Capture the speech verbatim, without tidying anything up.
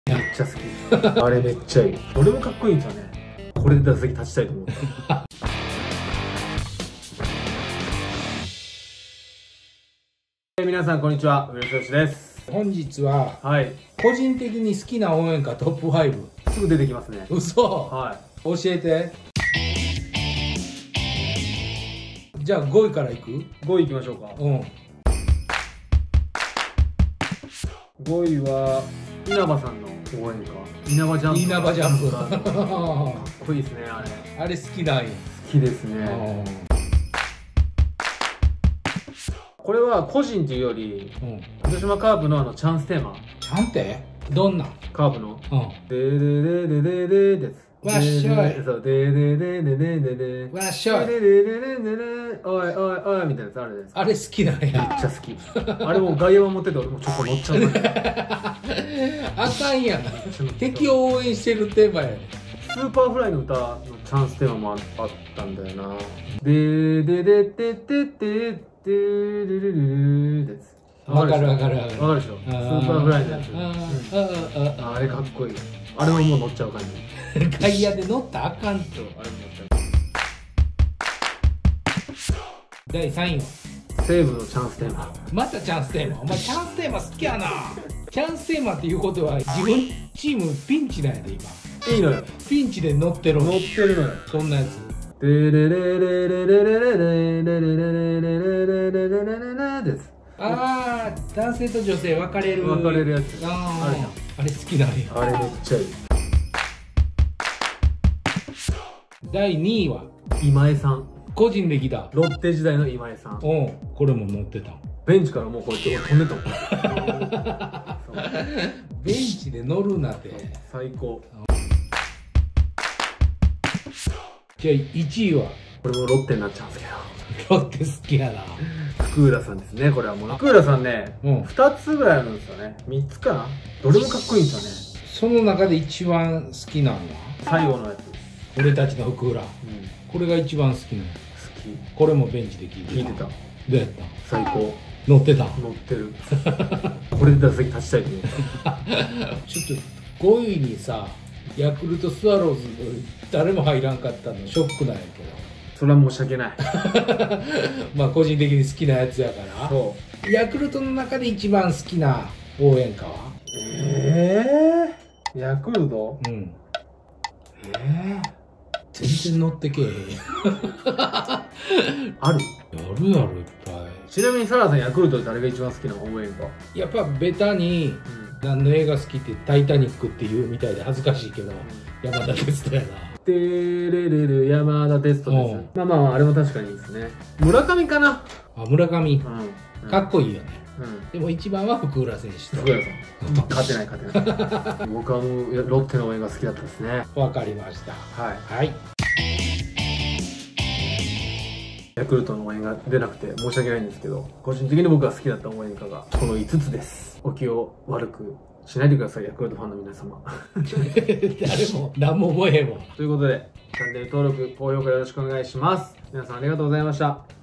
めっちゃ好き。あれめっちゃいい。どれもかっこいいんですよね。これで打席立ちたいと思った。皆さんこんにちは、上野剛です。 本日は、 はい、 個人的に好きな応援歌トップファイブ。 すぐ出てきますね。 嘘。 はい。 教えて。じゃあごいからいく？ ごいいきましょうか。 うん。 ごいは稲葉さんの応援歌。稲葉ジャンプ。 稲葉ジャンプ。 かっこいいですね、あれ。 あれ好きなんや。 好きですね。これは個人というより、うん、広島カープのあのチャンステーマ。 チャンテ？どんなん？ カープの。 うん。 ででででででです。 わっしょい。 そう、ででででででで。 わっしょい。 でででででで。おいおいおいみたいなやつあるじゃないですか。 あれ好きなんや。 めっちゃ好き。あれも外野は持ってて俺もちょっと乗っちゃうね。 あかんやん。敵を応援してるテーマやね。 スーパーフライの歌のチャンステーマもあったんだよな。ででででででで。でるるるるです。 わかるわかるわかる。 わかるでしょ。スーパーフライのやつ。あれかっこいい。あれももう乗っちゃう感じ。 外野で乗ったらあかんと。あれも乗っちゃう。だいさんいは西武のチャンステーマ。 またチャンステーマ。お前チャンステーマ好きやな。チャンステーマっていうことは自分チームピンチなんやで今。 いいのよ。 ピンチで乗ってる。 乗ってるのよ。 そんなやつ。 でれれれれれれれれれれれれれれれれです。 ああ、男性と女性分かれる。 分かれるやつ。 ああ、あれ好きなんや。 あれめっちゃいい。 だいにいは今江さん。 個人で来た。 ロッテ時代の今江さん。 うん、これも乗ってた。 ベンチからもうこうやって飛んでたもん。 ベンチで乗るなって。 最高。 じゃあいちいはこれもロッテになっちゃうんですけど。ロッテ好きやな。 福浦さんですね。これはもう福浦さんね、うん、ふたつぐらいあるんですよね。みっつかな。どれもかっこいいんですよね。 その中で一番好きなのは最後のやつ。 俺たちの福浦、うん、これが一番好きなの。好き。これもベンチで聞いてた。聞いてた。どうやった？ 最高。 乗ってた。 乗ってる。これで打席立ちたいと思った。 ちょっとごいにさ、ヤクルトスワローズ誰も入らんかったのショックなんやけど。 それは申し訳ない。 まあ個人的に好きなやつやから。そう。ヤクルトの中で一番好きな応援歌は？ ええー、ヤクルト？うん。 ええー、全然乗ってけえへん。 ある？ やるやるいっぱい。 ちなみにサラさん、ヤクルトで誰が一番好きな応援歌？ やっぱベタに、うん、何の映画好きってタイタニックって言うみたいで恥ずかしいけど、うん、山田哲人やな。 てれれれ山田哲人です。まあまああれも確かにいいですね。村上かな。 あ、村上、うん、かっこいいよね。 うん、 でも一番は福浦選手と。 福浦さん。勝てない勝てない。僕はもうロッテの応援が好きだったですね。 わかりました。はい。はい。 ヤクルトの応援が出なくて申し訳ないんですけど、個人的に僕が好きだった応援歌がこのいつつです。お気を悪くしないでください、ヤクルトファンの皆様。 誰も何も思えへんわ。 ということで、チャンネル登録、高評価よろしくお願いします。皆さんありがとうございました。